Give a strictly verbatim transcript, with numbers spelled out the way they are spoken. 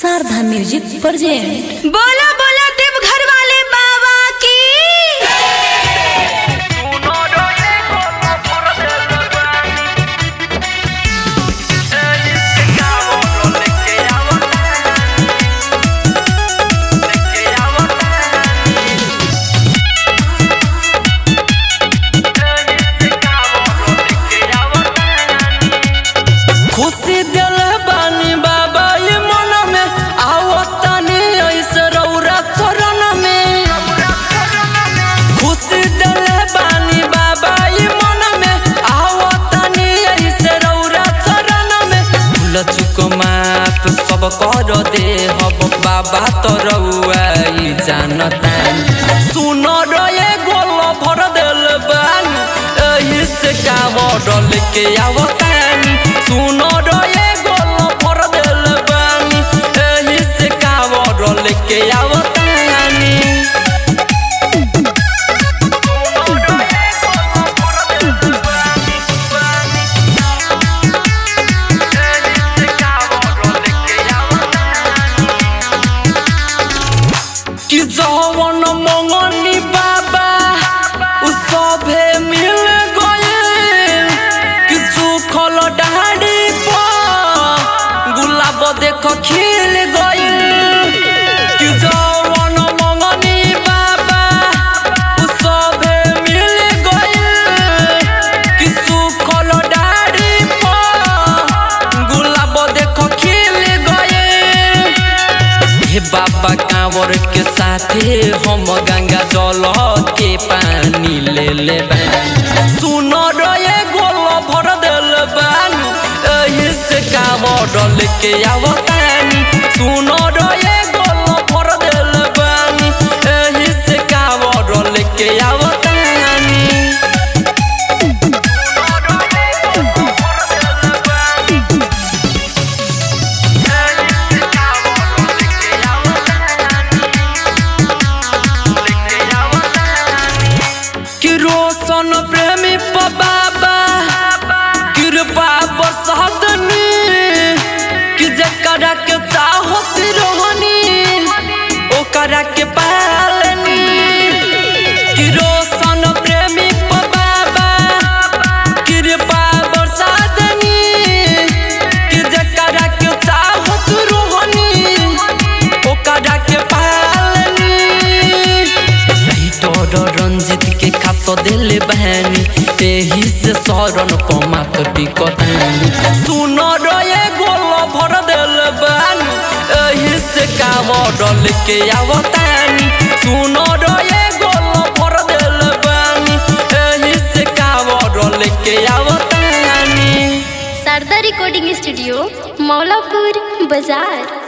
Sharda music present. बोला बोला देवघर वाले बाबा की। खुशी दिल बानी बाबा ये मन में आवतानी ऐसे रौरा चरण में। खुशी दिल बानी बाबा ये मन में आवतानी ऐसे रौरा चरण में। भूल चुक माफ सब कर दे हब बाबा तो रउआ ही जानता। सुन रे गोल भर दिल बानी एही से कावड़ लेके आवतानी। सुनो रे गोल भर दिल बानी एही से कावड़ लेके आवतानी। कि जवन मंगनी बाबा उ सभे मिल गए। कि सुखल डाड़ी गुलाब देख खिल गई। कि जवन मंगनी बाबा उ सभे मिल गई। कि सुखल डाड़ी गुलाब देख खिल गई। हे बाबा कांवर के साथे हम गंगा जल के पानी ले ले बानी। सुन रे गोल भर दिल बानी एही से कावड़ लेके आवतानी। सुन रे गोल भर दिल बानी एही से कावड़ लेके आवतानी। कि रोशन प्रेमी बाबा कृपा बरसातनी। कि जकरा के चाहत रहनी ओकरा के पालनी। कि रोशन प्रेमी बाबा कृपा बरसातनी। कि जकरा के चाहत रहनी ओकरा के पालनी। लाइटर रंजित के खास दिल बहनी एही से शरण को मात टिकतानी। सुन रे गोल भर दिल बानी एही से कावड़ लेके आवतानी। सुन रे गोल भर दिल बानी एही से कावड़ लेके आवतानी। शारदा रिकॉर्डिंग स्टूडियो, मौलापुर बाजार।